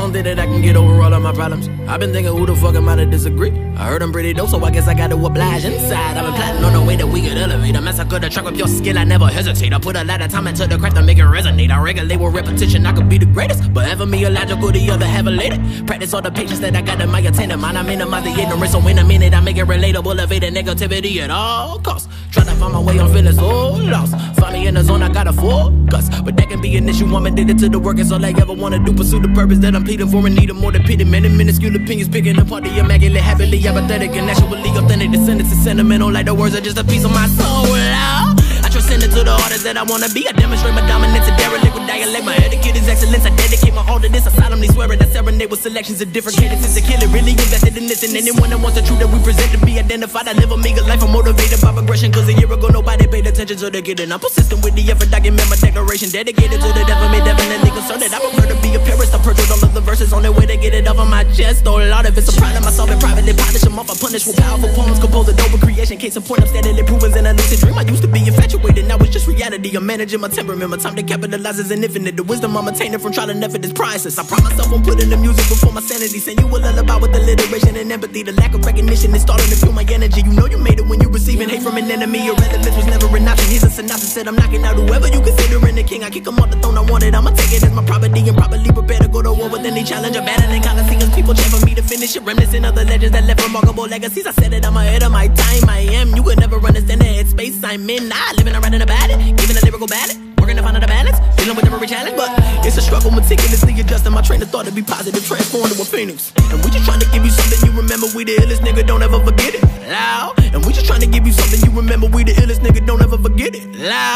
don't think that I can get over all of my problems. I've been thinking who the fuck am I to disagree? I heard I'm pretty dope, so I guess I gotta oblige inside. I've been plotting on the way that we could elevate. I massacre the track with your skill, I never hesitate. I put a lot of time into the craft to make it resonate. I regulate with repetition, I could be the greatest, but ever me illogical, the other have elated. Practice all the patience that I got in my attendant mind. I minimize the ignorance, so in a minute I make it relatable, evading negativity at all costs. Try to find my way, I'm feeling so lost. Find me in the zone, I got a focus, but that can be an issue. I'm addicted to the work, it's all I ever wanna do. Pursue the purpose that I'm pleading for and need more than pity. Many minuscule opinions picking apart the immaculate, happily apathetic and actually authentic. Descendants is sentimental, like the words are just a piece of my soul. I transcend it to the artist that I wanna be. I demonstrate my dominance and derelict with dialect. My etiquette is excellence. I dedicate my all to this. I solemnly swear it. I serenade with selections of different cadences to kill it. Really invested in this, and anyone that wants the truth that we present to be identified. I live a meager life. I'm motivated by progression. Cause a year ago nobody paid attention to the getting. I'm persistent with the effort. Document my declaration. Dedicated to the devil. Me definitely concerned that I prefer to be a purist. I purchased all of the verses on their way to get it off of my chest. Oh Lord, if it's a problem, I solve it privately. Polish them off. I punish with powerful poems. Compose a dope creation. Case in point, I'm steadily proving in a lucid dream. I used to be infatuated. Now it's just reality. I'm managing my temperament. My time to capitalize is infinite. The wisdom I'm attaining from trial and effort is priceless. I promise myself I'm putting the music before my sanity. Send you a lullaby with alliteration and empathy. The lack of recognition is starting to fuel my energy. You know you made it when you receiving hate from an enemy. Your relevance was never an option. Here's a synopsis. Said I'm knocking out whoever you considering the king. I kick him off the throne I wanted. I'ma take it as my property and properly prepare to go to war with any challenge. I'm battling coliseums. People cheer for me to finish it. Reminiscent of the legends that left remarkable legacies. I said it, I'm ahead of my time. I am. You could never understand the headspace I'm in. Living around in about it. Giving a lyrical ballad. Working to find the balance. Dealing with every challenge. But it's a struggle. Meticulously adjusting my train of thought to be positive. Transform to a phoenix. And we just trying to give you something you remember. We the illest nigga. Don't ever forget it. Loud. And we just trying to give you something you remember. We the illest nigga. Don't ever forget it. Loud.